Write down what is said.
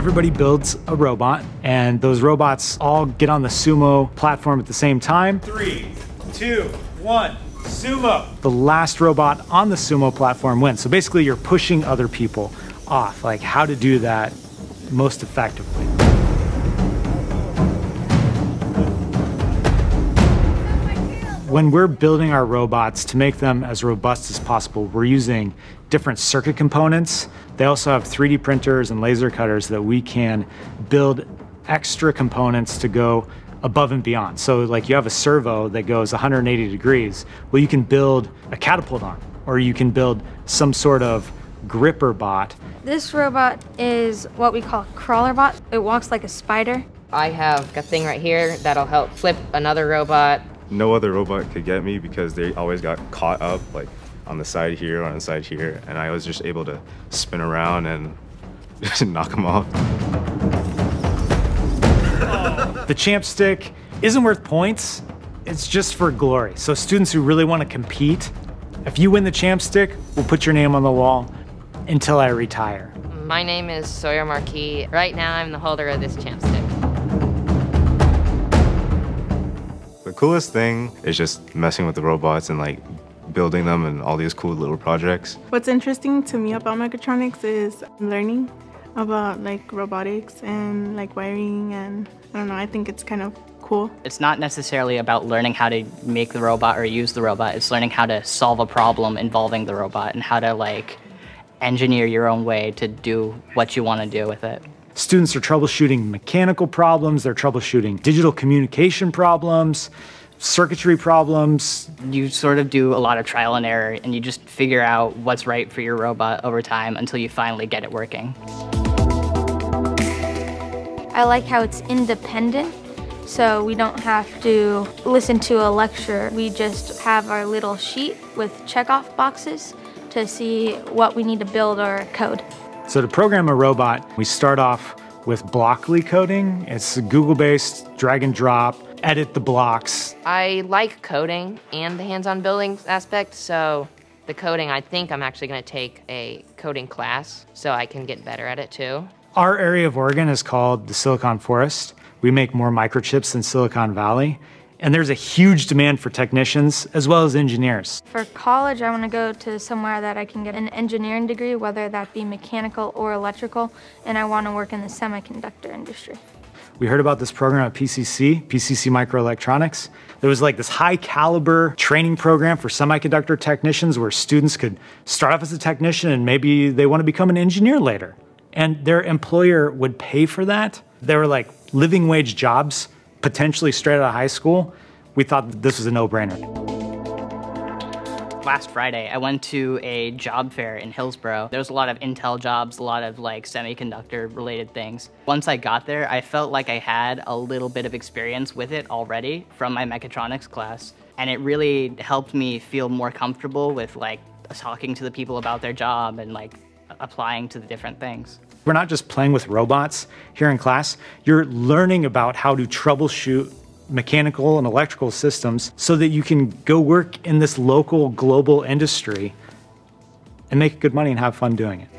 everybody builds a robot, and those robots all get on the sumo platform at the same time. 3, 2, 1, sumo. The last robot on the sumo platform wins. So basically you're pushing other people off, like how to do that most effectively. When we're building our robots to make them as robust as possible, we're using different circuit components. They also have 3D printers and laser cutters that we can build extra components to go above and beyond. So like you have a servo that goes 180 degrees. Well, you can build a catapult arm, or you can build some sort of gripper bot. This robot is what we call a crawler bot. It walks like a spider. I have a thing right here that'll help flip another robot. No other robot could get me because they always got caught up like on the side here, on the side here, and I was just able to spin around and just knock them off. The champ stick isn't worth points, it's just for glory. So students who really want to compete, if you win the champ stick, we'll put your name on the wall until I retire. My name is Sawyer Marquis. Right now I'm the holder of this champ stick. The coolest thing is just messing with the robots and like building them and all these cool little projects. What's interesting to me about mechatronics is learning about like robotics and like wiring, and I don't know, I think it's kind of cool. It's not necessarily about learning how to make the robot or use the robot. It's learning how to solve a problem involving the robot and how to like engineer your own way to do what you want to do with it. Students are troubleshooting mechanical problems, they're troubleshooting digital communication problems, circuitry problems. You sort of do a lot of trial and error, and you just figure out what's right for your robot over time until you finally get it working. I like how it's independent, so we don't have to listen to a lecture. We just have our little sheet with check-off boxes to see what we need to build or code. So to program a robot, we start off with Blockly coding. It's Google-based, drag and drop, edit the blocks. I like coding and the hands-on building aspect, so the coding, I think I'm actually going to take a coding class so I can get better at it too. Our area of Oregon is called the Silicon Forest. We make more microchips than Silicon Valley. And there's a huge demand for technicians as well as engineers. For college, I want to go to somewhere that I can get an engineering degree, whether that be mechanical or electrical, and I want to work in the semiconductor industry. We heard about this program at PCC Microelectronics. There was like this high caliber training program for semiconductor technicians where students could start off as a technician and maybe they want to become an engineer later. And their employer would pay for that. They were like living wage jobs, potentially straight out of high school. We thought that this was a no-brainer. Last Friday, I went to a job fair in Hillsboro. There was a lot of Intel jobs, a lot of like semiconductor related things. Once I got there, I felt like I had a little bit of experience with it already from my mechatronics class. And it really helped me feel more comfortable with like talking to the people about their job and like applying to the different things. We're not just playing with robots here in class. You're learning about how to troubleshoot mechanical and electrical systems so that you can go work in this local global industry and make good money and have fun doing it.